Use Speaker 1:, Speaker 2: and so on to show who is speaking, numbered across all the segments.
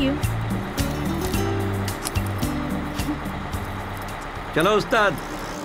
Speaker 1: You.
Speaker 2: चलो उस्ताद।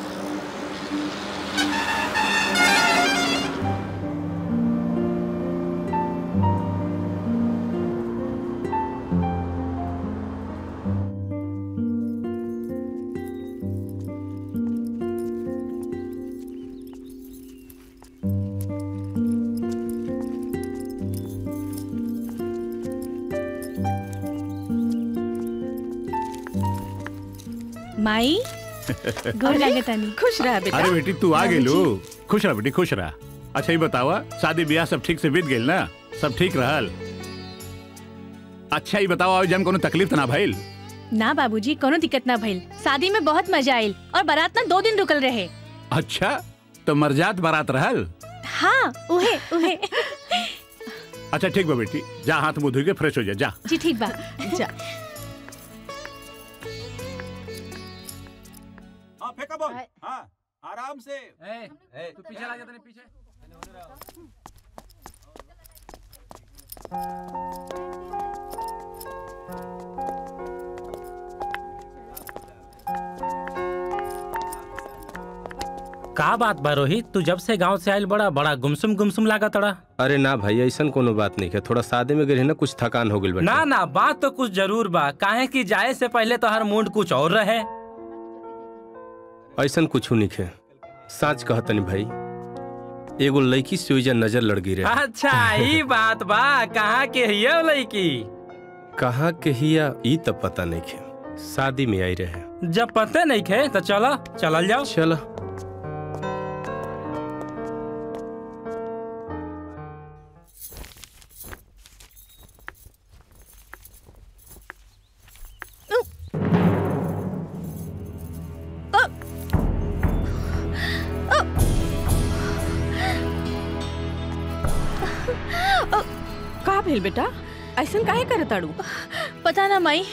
Speaker 1: माई गोर लागतानी।
Speaker 3: खुश रह बेटा।
Speaker 4: अरे बेटी तू आ गेलू। खुश रह बेटी खुश रह। अच्छा ही बतावा शादी ब्याह सब ठीक से बीत गेल ना? सब ठीक रहल? अच्छा ही बतावा जन कोनो तकलीफ ना भइल?
Speaker 1: ना बाबूजी कोनो दिक्कत ना भइल। शादी में बहुत मजा आइल और बारात ना 2 दिन रुकल रहे।
Speaker 4: अच्छा तो मरजात बारात रहल?
Speaker 1: हाँ उहे उहे।
Speaker 4: अच्छा ठीक बा बेटी जा हाथ मुंह धो के फ्रेश हो जा। जा
Speaker 1: जी ठीक बा जा।
Speaker 4: हाँ आराम से।
Speaker 5: तू पीछे लग जा पीछे।
Speaker 6: का बात बा रोहित, तू जब से गांव से आयल बड़ा गुमसुम गुमसुम लागत तड़ा।
Speaker 5: अरे ना भाई ऐसा कोनो बात नहीं है, थोड़ा शादी में गए ना कुछ थकान हो गई।
Speaker 6: ना ना बात तो कुछ जरूर बा, काहे कि जाए से पहले तो हर मूड कुछ और रहे।
Speaker 5: ऐसा कुछ नहीं है, सच कहतनी भाई एगो लड़की से ओइजा नजर लड़ गई रहे।
Speaker 6: अच्छा ये बात बा, कहाँ के हिया लड़की?
Speaker 5: कहाँ के हिया ई तब पता नहीं है, शादी में आई रहे।
Speaker 6: जब पते नहीं खे तो चलो चलल जाओ।
Speaker 5: चलो
Speaker 3: का भेल बेटा, ऐसा काहे करत ताड़ू?
Speaker 1: पता ना माई,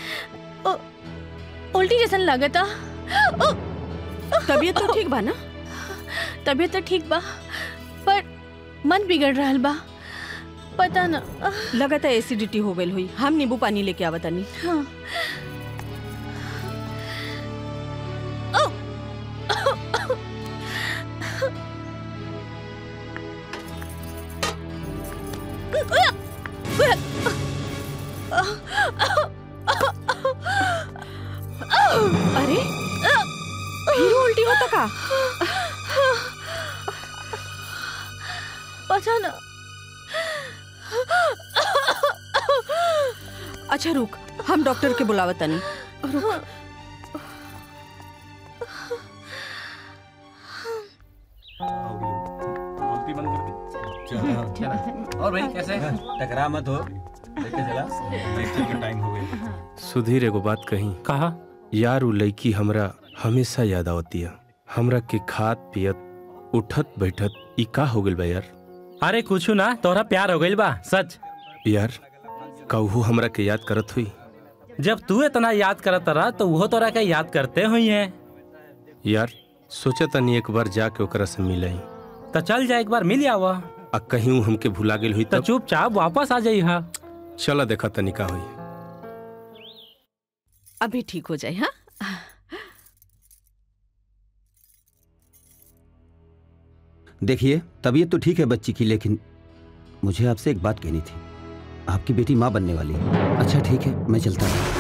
Speaker 1: उल्टी जैसन लगता।
Speaker 3: तबीयत तो ठीक बा ना?
Speaker 1: तबीयत तो ठीक बा पर मन बिगड़ रहा बा। पता ना
Speaker 3: लगता है एसिडिटी हो गई हुई। हम नींबू पानी लेके आवतानी।
Speaker 1: हाँ।
Speaker 3: अरे फिर उल्टी होता का?
Speaker 1: पता ना।
Speaker 3: अच्छा रुक, हम डॉक्टर के बुलावतानी। रुक।
Speaker 6: और भाई कैसे?
Speaker 2: टकरा मत हो, लेके चला, लेक्चर का टाइम हो गया।
Speaker 5: सुधीर एगो बात कही।
Speaker 6: कहा?
Speaker 5: यार उ लड़की हमरा हमेशा याद आवती है। हमरा के खात पियत उठत बैठत ई का हो गइल बा यार?
Speaker 6: अरे कुछ ना, तोरा प्यार हो गइल बा सच।
Speaker 5: यार कहू हमरा के याद करत हुई?
Speaker 6: जब तू इतना याद करत रहा तो वो तोरा के याद करते हुई है।
Speaker 5: यार सोचा तनी एक बार जाके ओकरा से मिलई।
Speaker 6: तो चल जा एक बार मिल आवा।
Speaker 5: आ कहीं उ हमके भुला गेल हुई
Speaker 6: तो चुपचाप वापस आ जाई। हाँ
Speaker 5: चला देखा तनी का हुई।
Speaker 3: अभी ठीक हो जाए। हाँ
Speaker 2: देखिए तबीयत तो ठीक है बच्ची की, लेकिन मुझे आपसे एक बात कहनी थी। आपकी बेटी माँ बनने वाली है। अच्छा ठीक है, मैं चलता हूँ।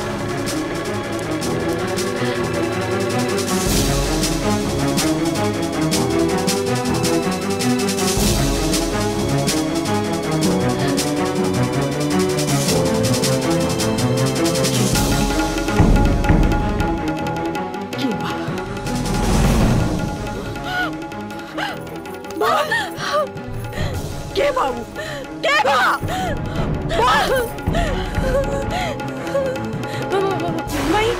Speaker 3: के बाबू, के
Speaker 1: माई,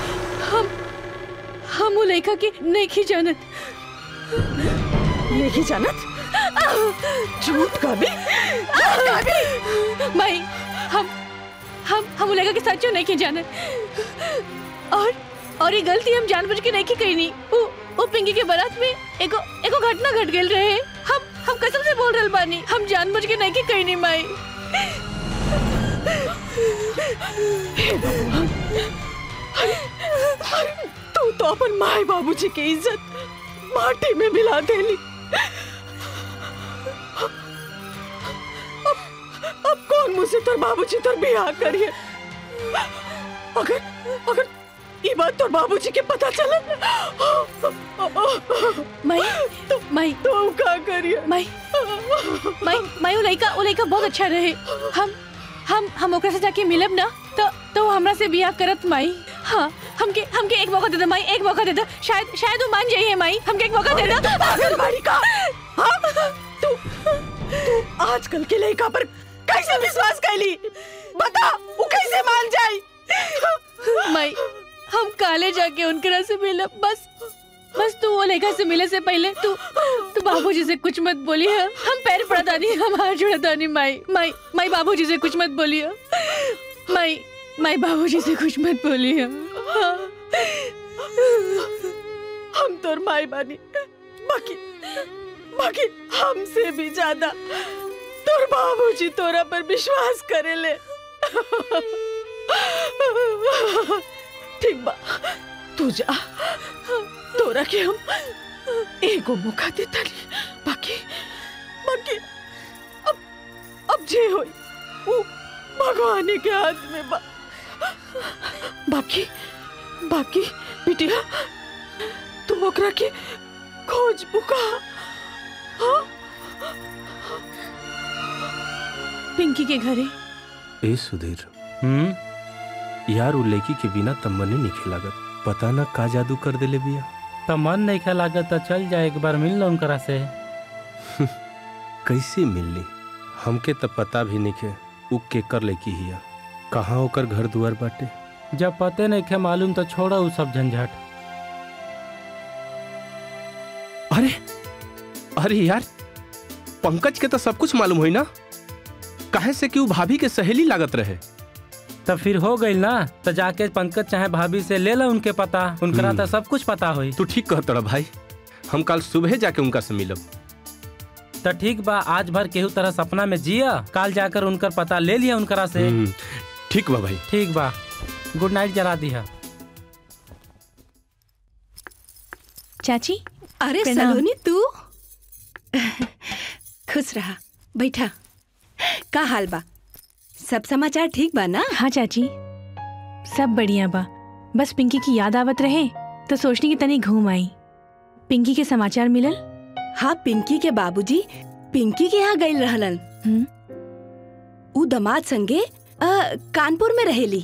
Speaker 1: हम वो लेखा के नहीं जानत।
Speaker 3: नहीं जानत? झूठ कभी
Speaker 1: माई, हम लेखा के सच्चो नहीं जानत। और ये गलती हम जानबूझ के नहीं कही नहीं। वो पिंकी के बारात में एगो घटना घट गेल रहे। हम कसम से बोल रहल बानी, हम जानबूझ के नहीं कही नहीं माई।
Speaker 3: हे भगवान, अरे तू तो अपन माए बाबूजी की इज्जत माटी में मिला देली। अब कौन मुझसे तोर बाबूजी तोर बियाह करिए? अगर ये बात तोर बाबूजी के पता चला
Speaker 1: माई
Speaker 3: तो क्या करिए?
Speaker 1: माई वो लड़का बहुत अच्छा रहे। हम ओकरा से जाके मिलब ना तो हमरा से बियाह करत माई। हाँ, हमके एक मौका दे दे माई, एक मौका दे दे। शायद वो मान जाइए माई, हमके एक मौका दे दे।
Speaker 3: पागल बाड़ी का। हाँ? तू आजकल के लड़का पर कैसे विश्वास कैली? बता, वो कैसे मान जाई?
Speaker 1: माई, हम काले जाके उनकरा से मिलब। बस तू वो लड़का से मिले से पहले तू बाबूजी से कुछ मत बोली है। हम पैर पड़ता नहीं, हम हाथ जुड़ता नहीं। माई बाबूजी से कुछ मत बोली है। माई बाबूजी से कुछ मत बोली है।
Speaker 3: हम तोर माई बानी, बाकी हमसे भी ज्यादा तोर बाबूजी तोरा पर विश्वास करेले। ठीक बा, तू जा। तोरा के हम एगो मौका देता नहीं। बाकी अब जे होई वो भगवान के हाथ में बा। बाकी बिटिया, तू ओकरा के खोज बुका। हाँ?
Speaker 1: पिंकी के घरे।
Speaker 5: ए सुधीर, यार वो लड़की के बिना तब मने नहीं लागत। पता ना का जादू कर देले बिया।
Speaker 6: तो मन नहीं खे लागत तो चल जाए, एक बार मिल लो उनकरा से।
Speaker 5: कैसे मिलनी? हमके तो पता भी नहीं खे उ केकर लड़की हिया, कहाँ होकर घर दुआर बाटे।
Speaker 6: जब पते नहीं खे मालूम तो छोड़ा उ सब झंझट।
Speaker 5: अरे यार, पंकज के तो सब कुछ मालूम हुई ना, काहे से कि वो भाभी के सहेली लागत रहे।
Speaker 6: तो फिर हो गई ना, तो जाके पंकज चाहे भाभी से ले ला उनके पता, उनकरा तो सब कुछ पता हुई।
Speaker 5: तू ठीक कहत रहा भाई, हम कल सुबह जाके उनका से मिलब।
Speaker 6: तो ठीक बा, आज भर केहू तरह सपना में जिया, काल जाकर उनकर पता ले लिया उनकरा से।
Speaker 5: ठीक बा भाई।
Speaker 6: ठीक बा, गुड नाइट जरा दिया।
Speaker 1: चाची।
Speaker 7: अरे सलोनी, तू खुश रहा, बैठा। का हाल बा? सब समाचार ठीक बा ना?
Speaker 1: हाँ चाची, सब बढ़िया बा। बस पिंकी की याद आवत रहे तो सोचने की तनी घूम आई। पिंकी के समाचार मिलल?
Speaker 7: हाँ, पिंकी के बाबूजी पिंकी के यहाँ गई रहलन। उ दमाद संगे कानपुर में रहेली।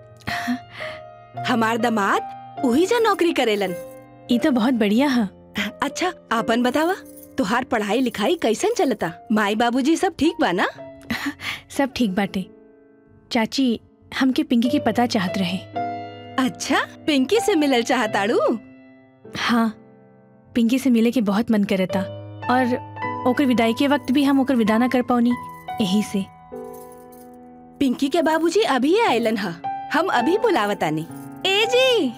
Speaker 7: हमार दमाद वही जा नौकरी करेलन।
Speaker 1: ये तो बहुत बढ़िया है।
Speaker 7: अच्छा, आपन बतावा, तुहार पढ़ाई लिखाई कैसन चलता? माई बाबूजी सब ठीक बा ना?
Speaker 1: सब ठीक बाटे। चाची, हमके पिंकी के पता चाहत रहे।
Speaker 7: अच्छा, पिंकी से मिलल चाहताड़ू?
Speaker 1: हाँ, पिंकी से मिले के बहुत मन करता और ओकर विदाई के वक्त भी हम ओकर विदा ना कर पाऊनी, यही से।
Speaker 7: पिंकी के बाबूजी अभी आयलन हा, हम अभी बुलावतानी। ए जी।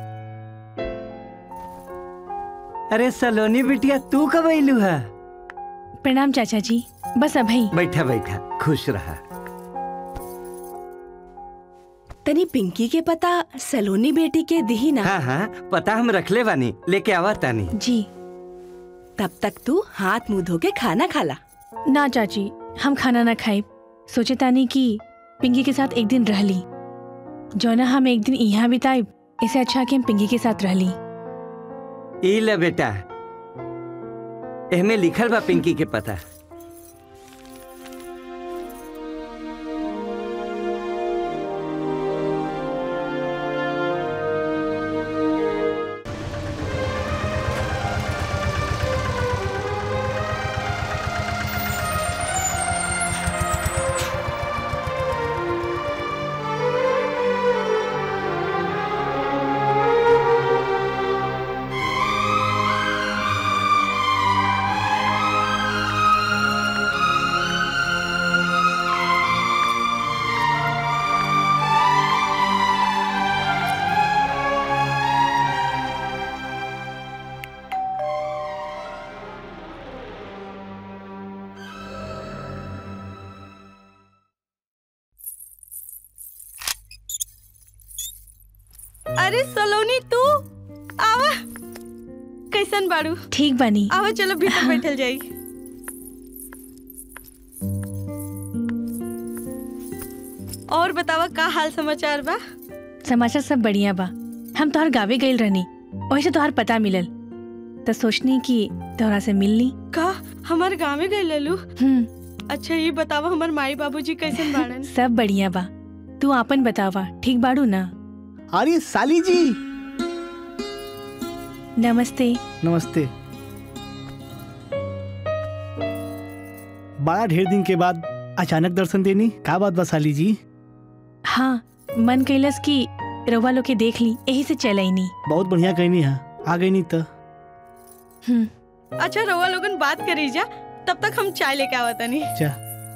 Speaker 8: अरे सलोनी बिटिया, तू कब आइलू है?
Speaker 1: प्रणाम चाचा जी, बस अभी।
Speaker 8: बैठा, खुश रहा।
Speaker 7: तनी पिंकी के पता सलोनी बेटी के दिही ना?
Speaker 8: हाँ, पता हम रख ले बानी, लेके आवा तानी।
Speaker 1: जी।
Speaker 7: तब तक तू हाथ मुंह धो के खाना खाला।
Speaker 1: ना चाची, हम खाना ना खाए। सोचे तानी कि पिंकी के साथ एक दिन रह ली, जो ना हम एक दिन यहाँ बिताए, इसे अच्छा कि हम पिंकी के साथ रह ली।
Speaker 8: ई ले बेटा, एहमे लिखल बा पिंकी के पता।
Speaker 3: अरे सलोनी तू आवा, कैसन बाड़ू?
Speaker 1: ठीक बानी।
Speaker 3: आवा चलो भीतर बैठल जाई। और बतावा का हाल समाचार बा?
Speaker 1: समाचार सब बढ़िया बा। हम तोहर गावे गइल रहनी, वही से तोहर पता मिलल तो सोचनी कि तोहरा से मिलनी।
Speaker 3: का हमारे गाँव में गए ललू? अच्छा ये बतावा हमार माई बाबूजी कैसन बाड़न?
Speaker 1: सब बढ़िया बा। तू आपन बतावा, ठीक बाड़ू ना?
Speaker 9: अरे साली जी
Speaker 1: नमस्ते।
Speaker 9: नमस्ते। बड़ा ढेर दिन के बाद अचानक दर्शन देनी, का बात बा साली जी?
Speaker 1: हाँ, मन कैलस की रउआ लोग के देख ली, यही से चल आईनी।
Speaker 9: बहुत बढ़िया कहनी है, आ गई नहीं तो।
Speaker 3: अच्छा रउआ लोगन बात करी जा, तब तक हम चाय लेके आवत नहीं।
Speaker 9: जा।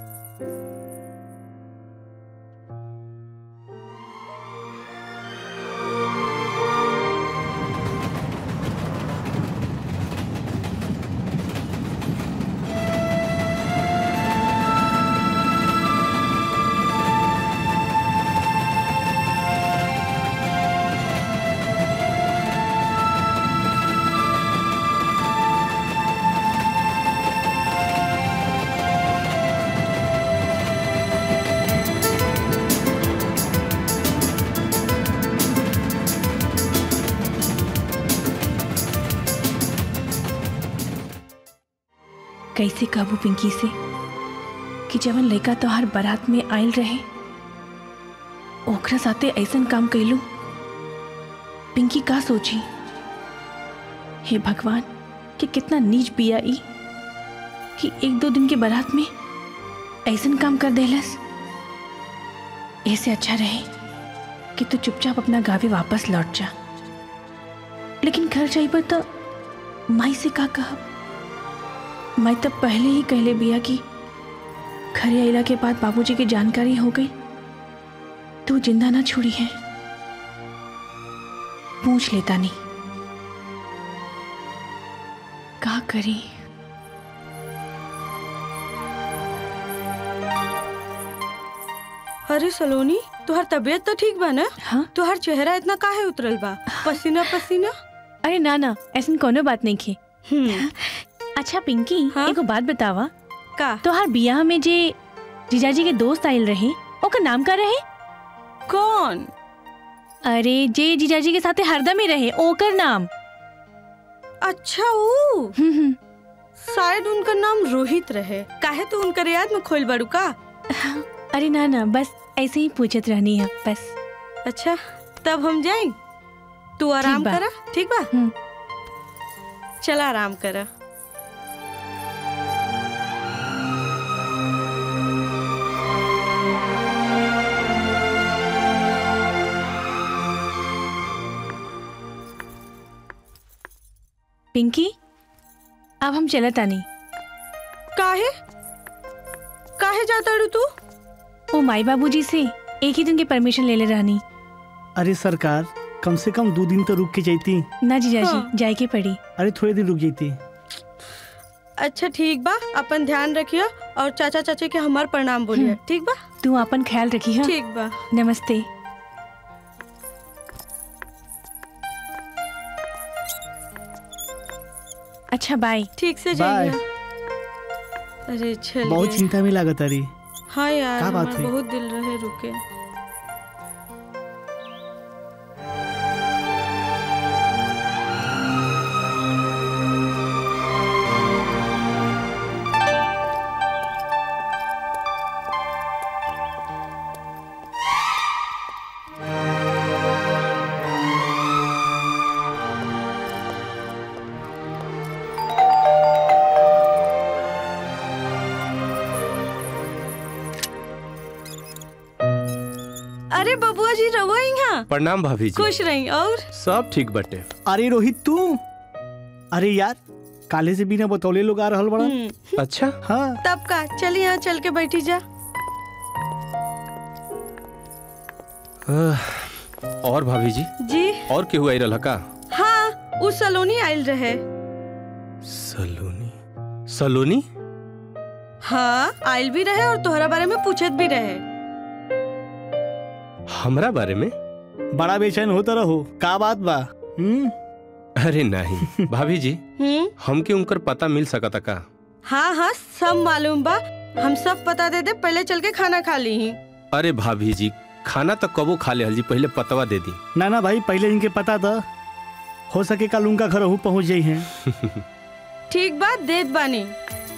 Speaker 1: कैसे कहबू पिंकी से कि जवन लड़का तोहार बारात में आयल रहे ओकरा साथे ऐसन काम कैलू। पिंकी का सोची? हे भगवान कि कितना नीच बिया ई कि एक दो दिन के बारात में ऐसन काम कर देलस। ऐसे अच्छा रहे कि तू चुपचाप अपना गावे वापस लौट जा, लेकिन घर जाइबा तो माई से का कहब? मैं तब पहले ही कहले बिया कि घरे आइला के बाद बाबूजी की जानकारी हो गई तो जिंदा ना छोड़ी है। पूछ लेता नहीं, का करी?
Speaker 3: अरे सलोनी तुहार तबीयत तो ठीक बा ना?
Speaker 1: हाँ?
Speaker 3: तुहार चेहरा इतना काहे उतरल बा? पसीना पसीना?
Speaker 1: अरे ना ना, ऐसी कोनो बात नहीं खे। अच्छा पिंकी, एगो बात बतावा,
Speaker 3: का
Speaker 1: तोहार बियाह में जे जीजाजी के दोस्त आयल रहे ओकर नाम का रहे?
Speaker 3: कौन?
Speaker 1: अरे जे जीजाजी के साथे हरदम ही रहे ओकर नाम।
Speaker 3: अच्छा वो शायद उनका नाम रोहित रहे। काहे तू उनकर याद में खोल बड़ू का?
Speaker 1: अरे ना ना, बस ऐसे ही पूछत रहनी है बस।
Speaker 3: अच्छा तब हम जाएं, तू आराम करा, ठीक बा? चला आराम करा।
Speaker 1: पिंकी अब हम चलत आनी।
Speaker 3: काहे काहे जाता रू तू?
Speaker 1: वो माई बाबूजी से एक ही दिन की परमिशन ले ले रहनी।
Speaker 9: अरे सरकार, कम से कम 2 दिन तो रुक के जाती
Speaker 1: ना जीजाजी, जाए के पड़ी।
Speaker 9: अरे थोड़े दिन रुक जाती।
Speaker 3: अच्छा ठीक बा, अपन ध्यान रखियो और चाचा चाची के हमार प्रणाम बोलिए, ठीक बा?
Speaker 1: तू अपन ख्याल रखी।
Speaker 3: ठीक बा।
Speaker 1: नमस्ते। अच्छा बाय।
Speaker 3: ठीक से जाइए। अरे चल,
Speaker 9: बहुत चिंता में लागत अरे।
Speaker 3: हाँ यार,
Speaker 9: क्या बात हुई?
Speaker 3: बहुत दिल रहे रुके। अरे बबुआ जी रहुआ यहाँ?
Speaker 5: प्रणाम भाभी जी।
Speaker 3: खुश रही। और
Speaker 5: सब ठीक बटे।
Speaker 9: अरे रोहित तू? अरे यार काले से बिना बतौले लोग आ रहल बड़ा।
Speaker 5: अच्छा
Speaker 9: हाँ।
Speaker 3: तब का चल यहाँ चल के बैठी जा।
Speaker 5: और भाभी जी?
Speaker 3: जी
Speaker 5: और केहू आई रहा का?
Speaker 3: हाँ, उस सलोनी आयल रहे।
Speaker 5: सलोनी? सलोनी?
Speaker 3: हाँ आयल भी रहे और तोहरा बारे में पूछत भी रहे।
Speaker 5: हमरा बारे में?
Speaker 9: बड़ा बेचैन होता रहो, का बात बा?
Speaker 5: अरे नहीं भाभी जी, हमके उनकर पता मिल सकता का?
Speaker 10: हाँ हाँ सब मालूम बा, हम सब पता दे दे, पहले चल के खाना खा ली ही।
Speaker 5: अरे भाभी जी, खाना तो कबो खा ले जी, पहले पतवा दे दी।
Speaker 9: ना भाई, पहले इनके पता था, हो सके कल उनका घर हूँ पहुँच जाई हैं।
Speaker 10: ठीक बात देत बानी।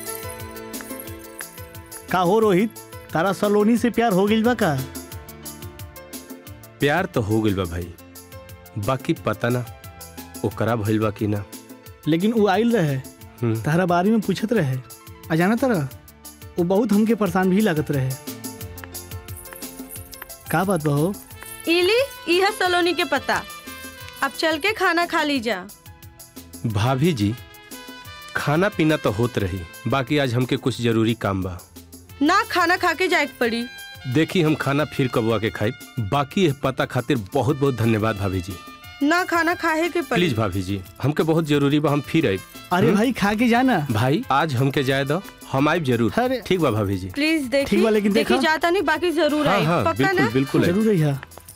Speaker 9: का हो रोहित, तारा सलोनी से प्यार हो गइल बा का?
Speaker 5: प्यार तो हो गइल बा भाई, बाकी पता ना ओकरा भइल बा कि ना।
Speaker 9: लेकिन वो आइल रहे, तारा बारे में पूछत रहे, अजाना तारा वो बहुत हमके परेशान भी लागत रहे। का बात बा हो?
Speaker 10: इली यह सलोनी के पता, अब चल के खाना खा ली जा।
Speaker 5: भाभी जी, खाना पीना तो होत रही, बाकी आज हमके कुछ जरूरी काम बा।
Speaker 10: ना खाना खा के जाए पड़ी।
Speaker 5: देखी हम खाना फिर कबुआ के खाई, बाकी यह पता खातिर बहुत बहुत धन्यवाद भाभी जी।
Speaker 10: ना खाना खाए के पड़ी।
Speaker 5: प्लीज भाभी जी, हमके बहुत जरूरी बा, हम फिर आए।
Speaker 9: अरे भाई खा के जाना।
Speaker 5: भाई आज हमके जाए दो, हम आए जरूर। ठीक बा भाभी जी।
Speaker 10: प्लीज देखी,
Speaker 9: ठीक बा, लेकिन
Speaker 10: देखी जाता नहीं, बाकी जरूर आई।
Speaker 5: हाँ,
Speaker 10: पक्का ना?
Speaker 5: बिल्कुल
Speaker 9: जरूर आई।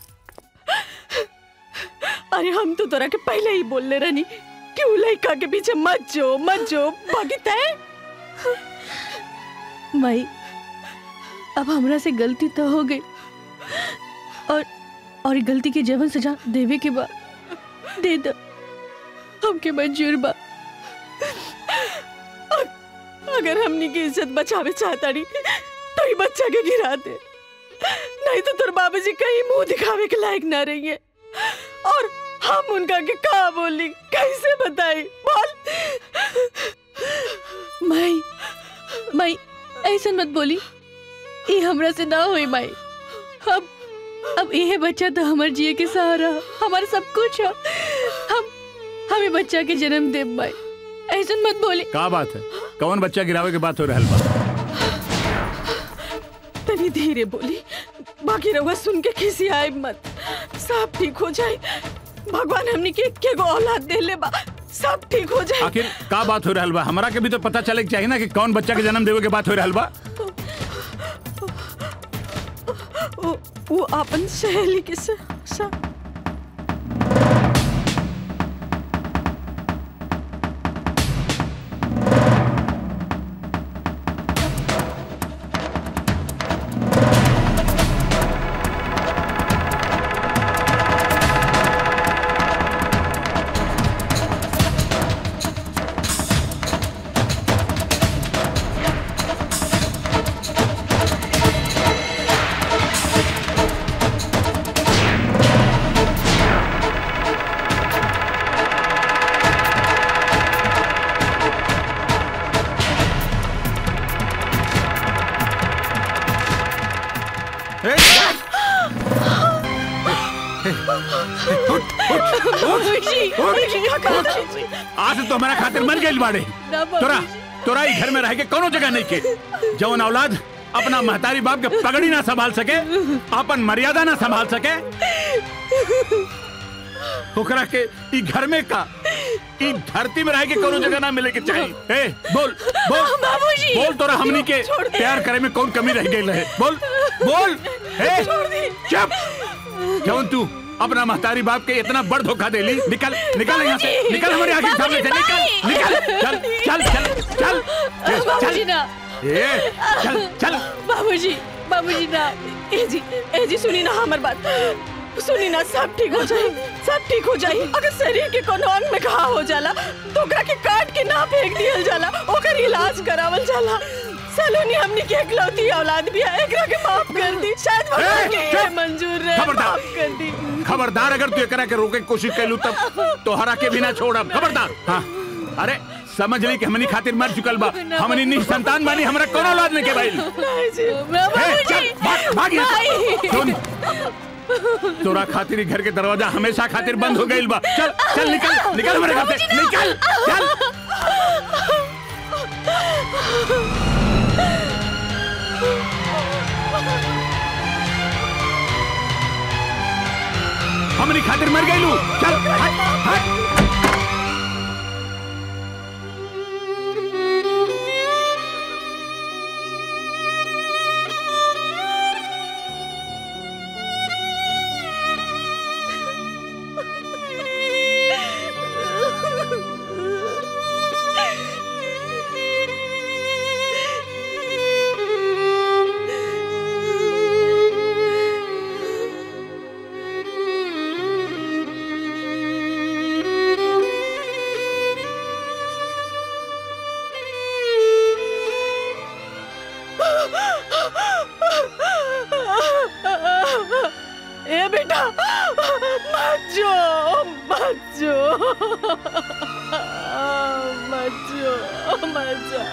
Speaker 3: अरे हम तो तोरा के पहले ही बोलने रहनी कि उ लड़का के पीछे मत जो बाकी तय।
Speaker 1: माई, अब हमरा से गलती तो हो गई, और गलती की जवन सजा देवे के बाद दे दो, हमके मंजूर बा।
Speaker 3: अगर हमनी की इज्जत बचावे चाहता नहीं तो ही बच्चा के गिरा दे, नहीं तो तेरे बाबूजी कहीं मुंह दिखावे के लायक ना रही है। और हम उनका के का बोली, कैसे बताई बोल?
Speaker 1: माई ऐसा मत बोली, ये हमरा से ना हुई माई। अब ये बच्चा तो हमारे जिए के सहारा, हमारा सब कुछ है। हमें बच्चा के जन्म दे माई, ऐसा मत बोली।
Speaker 4: क्या बात है, कौन बच्चा गिरावे के बात हो रहल बा?
Speaker 3: तनी धीरे बोली, बाकी रहुआ सुन के खिसी आए मत, सब ठीक हो जाए। भगवान हमनी के एक गो औलाद दे ले बा, सब ठीक हो जाए।
Speaker 4: आखिर का बात हो रहल बा? हमरा के भी तो पता चले चाहिए ना कि कौन बच्चा के जन्म देवे के बात हो रहल बा।
Speaker 3: वो अपन सहेली के
Speaker 4: आज तो हमारा खातिर मर गई बाड़े। तोरा ही घर में रह के कोनो जगह नहीं के। जवन औलाद अपना महतारी बाप के पगड़ी ना संभाल सके, अपन मर्यादा ना संभाल सके, ओकरा के ई घर में का, ई धरती में रह के कोनो जगह ना मिले के चाहिए। ए, बोल बोल तोरा हमनी के प्यार करे में कौन कमी रह गई रहे? बोल चुप। जवन तू अपना महतारी बाप के इतना बड़ धोखा दे ली, निकल यहाँ से, निकल हमारे आगे सामने से, निकल चल
Speaker 1: बाबूजी ना,
Speaker 4: चल
Speaker 3: बाबूजी ना। ए जी सुनी ना हमार बात, सुनी ना, सब ठीक हो जाए, सब ठीक हो जाए। अगर शरीर के कोनो अंग में घाव हो जाला तो ओकरा के काट के ना फेंक दियल जाला, ओकर इलाज करावल जाला। सलोनी हमनी के इकलौती औलाद भी है, एकरा के माफ कर दी, शायद भगवान के ये मंजूर रहे, माफ कर दी।
Speaker 4: खबरदार, अगर तू एकरा के रोके की कोशिश कैलू तब तोहरा के भी ना छोड़ब, खबरदार। हाँ, अरे समझ ली कि हमनी खातिर मर चुकल बा, हमनी निसंतान बानी, हमरा कोनो औलाद नहीं के भाई। भाग यहाँ से। सुन, तोरा खातिर घर के दरवाजा हमेशा खातिर बंद हो गई बा। चल निकल हमारे घर से, निकल चल। हमनी खातिर मर गई लू, चल हट।
Speaker 3: बच्चो बच्चो बच्चो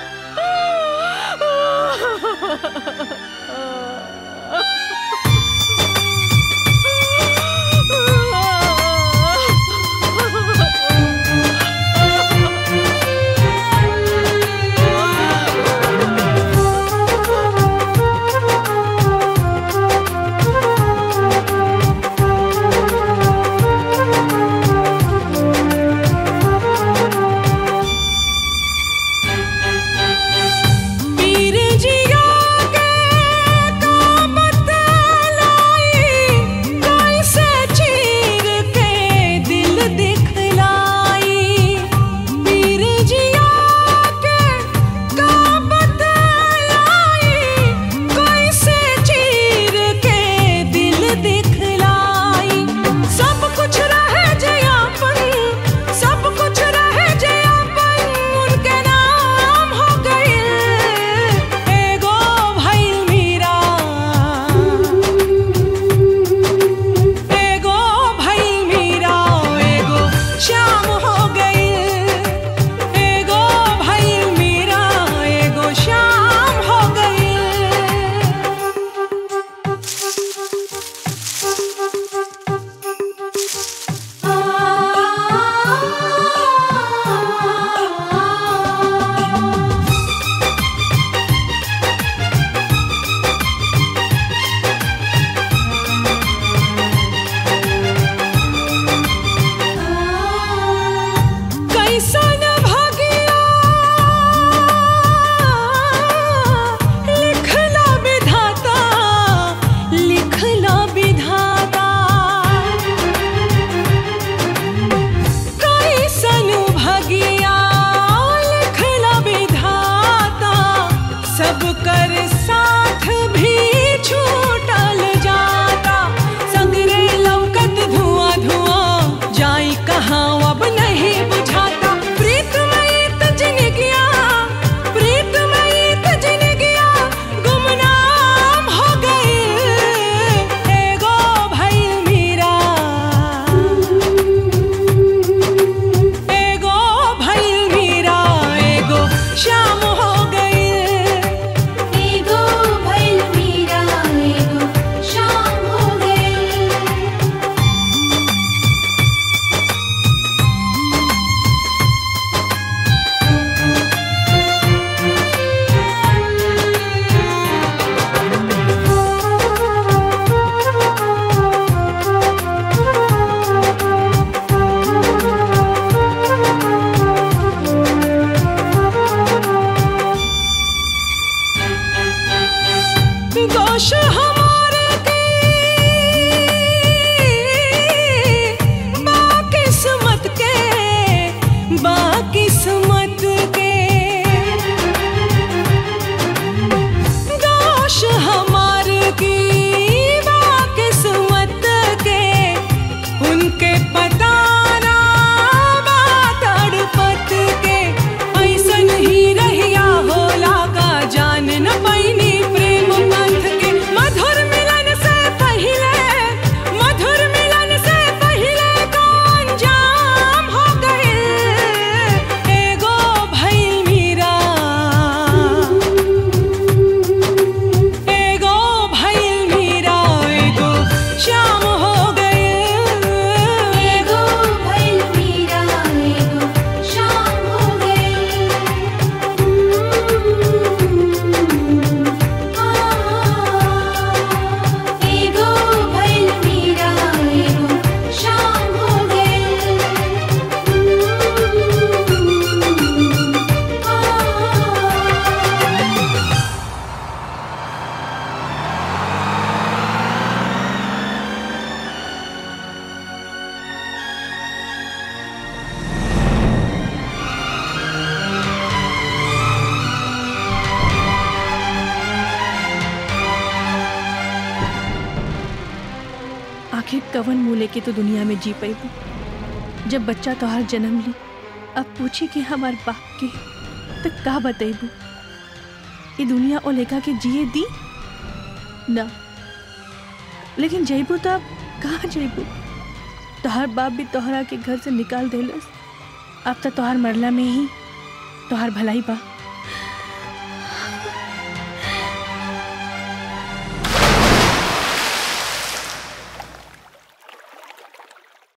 Speaker 1: आखिर कवन मूले के तो दुनिया में जी पैबू जब बच्चा तोहार जन्म ली। अब पूछी कि हमार बाप के तो का बतेबू? ये दुनिया ओ लेखा के जिए दी ना, लेकिन जयबू तो अब कहाँ जयबू? तोहर बाप भी तोहरा के घर से निकाल देलस। अब तो तोहर मरला में ही तोहर भलाई बा।